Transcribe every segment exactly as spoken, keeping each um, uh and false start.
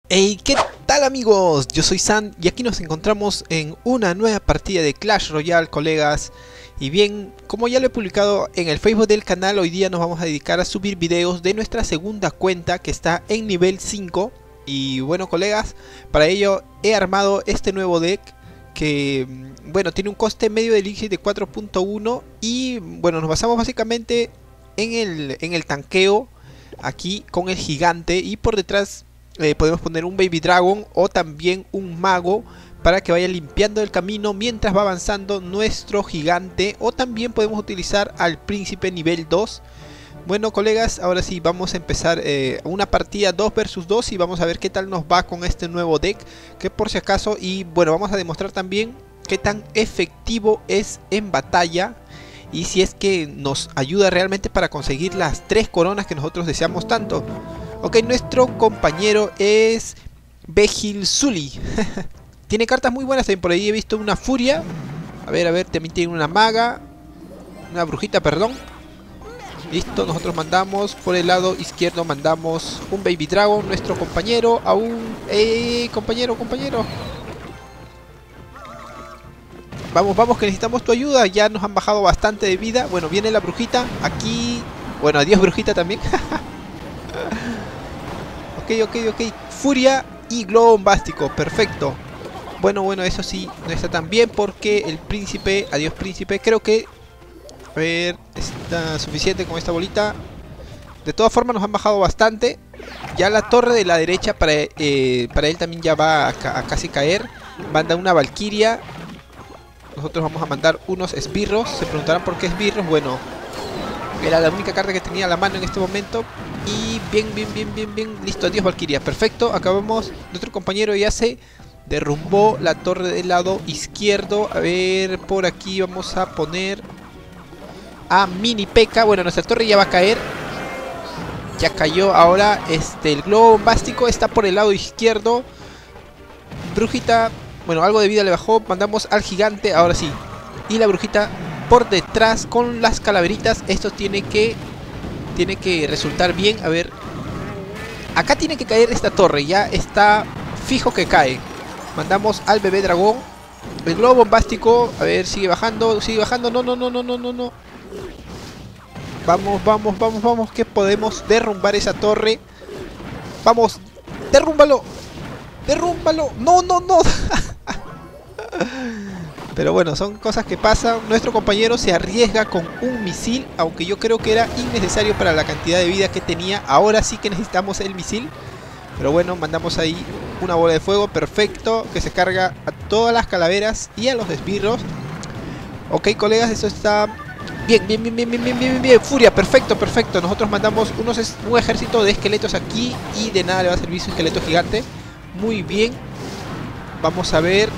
Hey, ¿qué tal amigos? Yo soy San y aquí nos encontramos en una nueva partida de Clash Royale, colegas. Y bien, como ya lo he publicado en el Facebook del canal, hoy día nos vamos a dedicar a subir videos de nuestra segunda cuenta que está en nivel cinco. Y bueno, colegas, para ello he armado este nuevo deck que, bueno, tiene un coste medio de elixir de cuatro punto uno. Y bueno, nos basamos básicamente en el, en el tanqueo aquí con el gigante, y por detrás Eh, podemos poner un Baby Dragon o también un mago para que vaya limpiando el camino mientras va avanzando nuestro gigante, o también podemos utilizar al príncipe nivel dos. Bueno, colegas, ahora sí vamos a empezar eh, una partida dos versus dos y vamos a ver qué tal nos va con este nuevo deck, que por si acaso, y bueno, vamos a demostrar también qué tan efectivo es en batalla y si es que nos ayuda realmente para conseguir las tres coronas que nosotros deseamos tanto. Ok, nuestro compañero es Begil Zully. Tiene cartas muy buenas también. Por ahí he visto una furia. A ver, a ver, también tiene una maga. Una brujita, perdón. Listo, nosotros mandamos por el lado izquierdo, mandamos un Baby Dragon. Nuestro compañero aún... ¡Eh, compañero, compañero! Vamos, vamos, que necesitamos tu ayuda. Ya nos han bajado bastante de vida. Bueno, viene la brujita. Aquí... Bueno, adiós brujita también. Ok, ok, ok. Furia y globo bombástico. Perfecto. Bueno, bueno, eso sí, no está tan bien porque el príncipe... Adiós príncipe. Creo que... A ver, está suficiente con esta bolita. De todas formas nos han bajado bastante. Ya la torre de la derecha para, eh, para él también ya va a, a casi caer. Manda una valquiria. Nosotros vamos a mandar unos esbirros. Se preguntarán por qué esbirros. Bueno, era la única carta que tenía a la mano en este momento. Y bien, bien, bien, bien, bien. Listo, adiós valquiria. Perfecto, acabamos. Nuestro compañero ya se derrumbó la torre del lado izquierdo. A ver, por aquí vamos a poner a Mini P.E.K.K.A. Bueno, nuestra torre ya va a caer. Ya cayó. Ahora este, el globo bombástico está por el lado izquierdo. Brujita, bueno, algo de vida le bajó. Mandamos al gigante, ahora sí. Y la brujita por detrás con las calaveritas. Esto tiene que Tiene que resultar bien. A ver, acá tiene que caer esta torre. Ya está fijo que cae. Mandamos al bebé dragón. El globo bombástico, a ver, sigue bajando. Sigue bajando, no, no, no, no, no, no, no. Vamos, vamos, vamos, vamos, que podemos derrumbar esa torre. Vamos, derrúmbalo. Derrúmbalo, no, no, no. Pero bueno, son cosas que pasan. Nuestro compañero se arriesga con un misil, aunque yo creo que era innecesario para la cantidad de vida que tenía. Ahora sí que necesitamos el misil. Pero bueno, mandamos ahí una bola de fuego, perfecto, que se carga a todas las calaveras y a los esbirros. Ok, colegas, eso está bien, bien, bien, bien, bien, bien, bien, bien. Furia, perfecto, perfecto. Nosotros mandamos unos, un ejército de esqueletos aquí y de nada le va a servir su esqueleto gigante. Muy bien. Vamos a ver.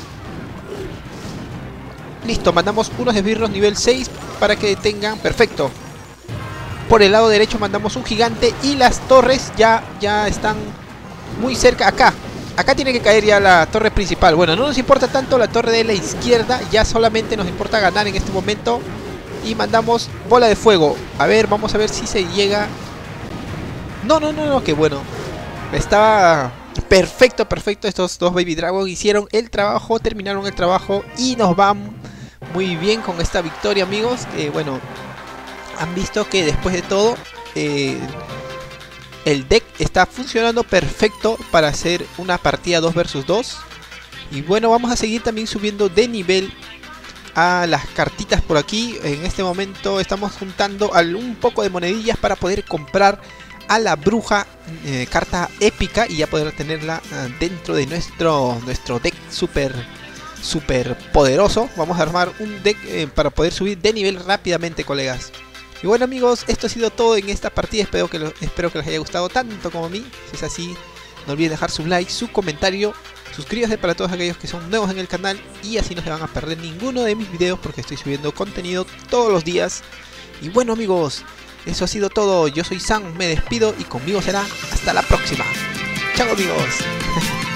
Listo, mandamos unos esbirros nivel seis para que detengan. Perfecto. Por el lado derecho mandamos un gigante y las torres ya, ya están muy cerca. Acá, acá tiene que caer ya la torre principal. Bueno, no nos importa tanto la torre de la izquierda. Ya solamente nos importa ganar en este momento. Y mandamos bola de fuego. A ver, vamos a ver si se llega. No, no, no, no, que bueno. Estaba... Perfecto, perfecto. Estos dos Baby Dragon hicieron el trabajo, terminaron el trabajo y nos van muy bien con esta victoria, amigos. Eh, bueno, han visto que después de todo eh, el deck está funcionando perfecto para hacer una partida dos versus dos. Y bueno, vamos a seguir también subiendo de nivel a las cartitas por aquí. En este momento estamos juntando un poco de monedillas para poder comprar a la bruja, eh, carta épica, y ya poder tenerla uh, dentro de nuestro nuestro deck super super poderoso. Vamos a armar un deck eh, para poder subir de nivel rápidamente, colegas. Y bueno, amigos, esto ha sido todo en esta partida. Espero que, lo, espero que les haya gustado tanto como a mí. Si es así, no olviden dejar su like, su comentario, suscríbanse para todos aquellos que son nuevos en el canal, y así no se van a perder ninguno de mis videos porque estoy subiendo contenido todos los días. Y bueno, amigos, eso ha sido todo. Yo soy Sam, me despido y conmigo será hasta la próxima. Chao, amigos.